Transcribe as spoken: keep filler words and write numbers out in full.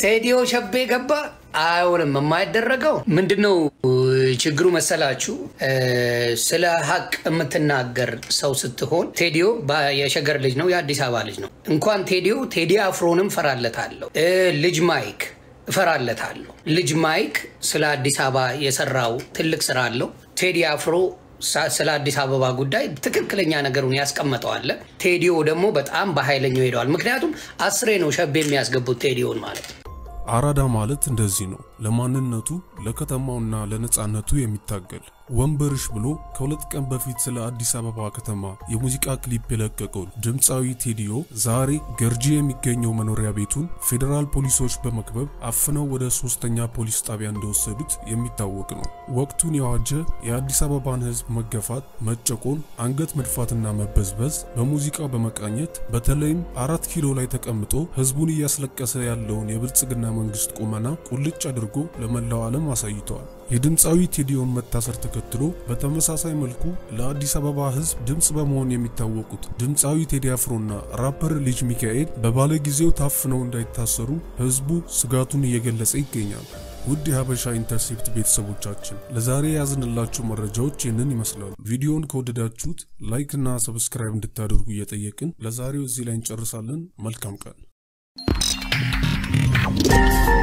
ቴዲዮ ሸቤ ገባ አይሆንም የማይደረገው ምንድነው ችግሩ መሰላችሁ ስለ ሀቅ የምትናገር ሰው ስትሆን ቴዲዮ የሸገር ልጅ ነው የአዲስ አበባ ልጅ ነው እንኳን ቴዲዮ ቴዲ አፍሮንም ፈራለታለሁ ልጅ ማይክ ፈራለታለሁ ልጅ ማይክ ስለ አዲስ አበባ የሰራው ትልቅ ስራ አለው ቴዲ አፍሮ ስለ አዲስ አበባ ጉዳይ ትክክለኛ ነገሩን ያስቀመጠው አለ ቴዲዮ ደግሞ በጣም በኃይለኛው ሄደዋል ምክንያቱም አስሬ ነው ሸቤ የሚያስገቡት ቴዲዮን ማለት አራዳ ማለት እንደዚህ ነው ለማንነቱ ለከተማውና ለነጻነቱ የሚታገል ወንበርሽ ብሎ ከሁለት ቀን በፊት ስለ አዲስ አበባ ከተማ የሙዚቃ ክሊፕ የለቀቀው ድምጻዊ ቴዲዮ ዛሬ ገርጂ የሚገኘው መኖሪያ ቤቱን ፌደራል ፖሊሶች በመክበብ አፍነው ወደ ሶስተኛ ፖሊስ ጣቢያ እንደወሰዱት የሚታወቅ ነው ወቅቱን የዋጀ የአዲስ አበባን ህዝብ መገፋት መጨቆን አንገት መድፋትና መበዝበዝ በሙዚቃው በመቃኘት በተለይም አራት ኪሎ ላይ ተቀምጦ ህዝቡን እያስለቀሰ ያለውን የብልጽግና መንግስት ቁመና ቁልጭ አድርጎ ለመላው ዓለም አሳይቷል የድምጻዊ ቴዲዮን መታሰር ተከትሎ በተመሳሳይ መልኩ ለአዲስ አበባ ህዝብ ድምጽ በመሆን የሚታወቁት ድምጻዊ ቴዲ አፍሮና ራፐር ልጅ ሚካኤል በባለጊዜው ታፍነው እንዳይታሰሩ ህዝቡ ስጋቱን እየገለጸ ይገኛል ውድ የሀበሻ ኢንተርሴፕት ቤተሰቦቻችን ለዛሬ ያዝንላችሁ መረጃዎች ይህንን ይመስላሉ ቪዲዮውን ከወደዳችሁት ላይክ እና ሰብስክራይብ እንድታደርጉ እየጠየቅን ለዛሬው እዚህ ላይ እንጨርሳለን መልካም ቀን